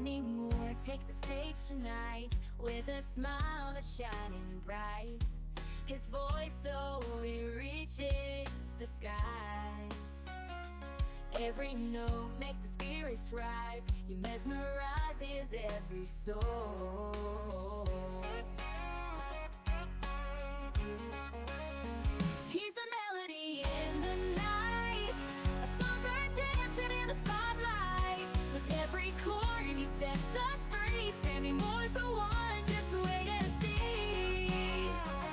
Sammy Moore takes the stage tonight with a smile that's shining bright. His voice so it reaches the skies. Every note makes the spirits rise. He mesmerizes every soul. He's a melody in the night, a songbird dancing in the spotlight. With every chord he sets us free. Sammy Moore's the one, just wait and see.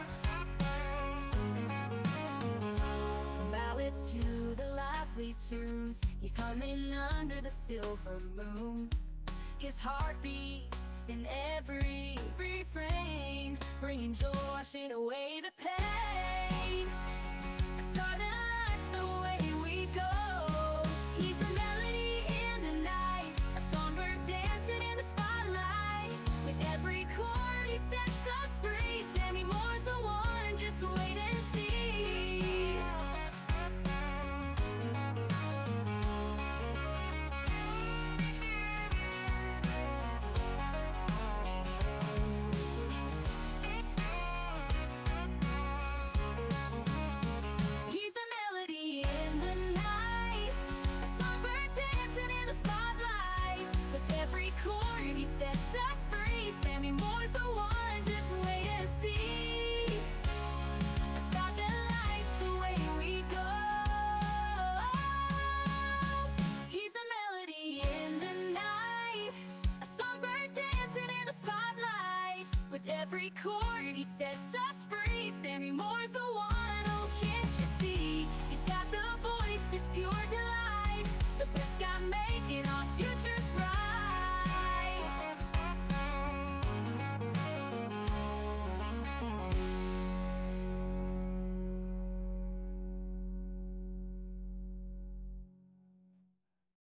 From ballads to the lively tunes, he's humming under the silver moon. His heart beats in every refrain, bringing joy, washing away the pain. A star that lights the way we go. He's the melody in the night, a songbird dancing in the spotlight. With every chord he sets us free. Sammy Moore's the one, just wait and see. He sets us free. Sammy Moore's the one, just wait and see. A star that lights the way we go. He's a melody in the night, a songbird dancing in the spotlight. With every chord he sets us free. Sammy Moore's the one, oh, can't